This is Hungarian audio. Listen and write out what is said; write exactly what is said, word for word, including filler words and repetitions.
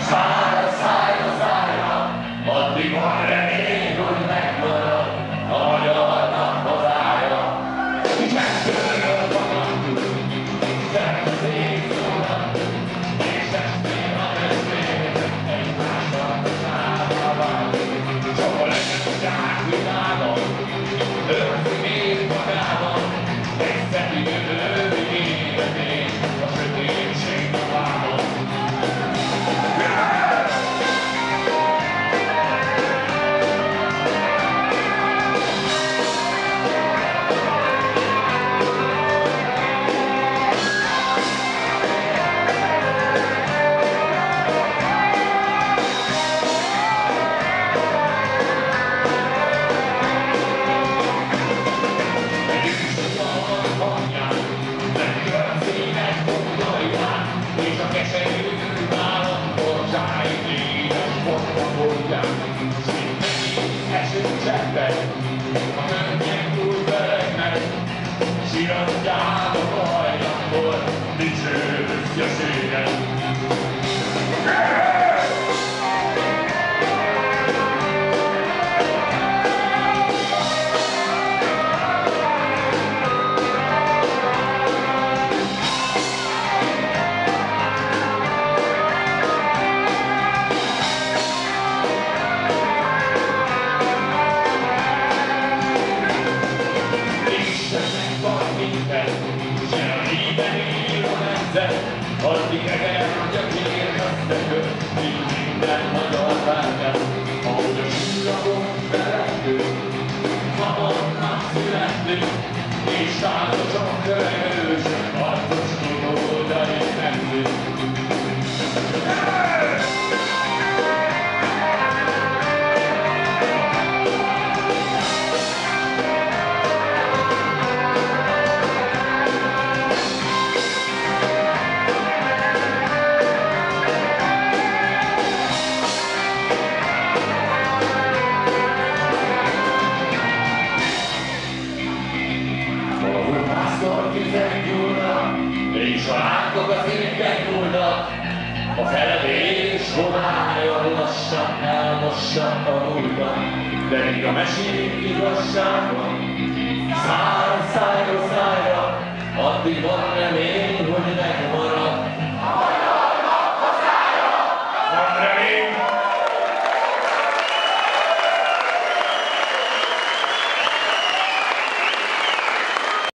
Szára, szájra, szájra, addig van remény, hogy megmarad a magyarnak hazája. Csendőről vakartuk, szervezék szónak, és estén a testvér, egymásnak a szára válik. Csak a legjobbság világon, őrzi még magában, egy szeti jövő életén, a sötétség napában. A könnyek túl belegnek, siratját a hajlamból, dicső büszkeséget. Addig egerhatja kérheztekő, míg minden magyar várját, ahogy a csillagok felendő, szabadnak születünk, és táncosan körülősök, harcos tudódai nemző. És a lángok az égben nyúlnak, a felevés homályal lassan elmossa a múltba, de míg a mesék igazság van, szára, szájra, szájra, addig van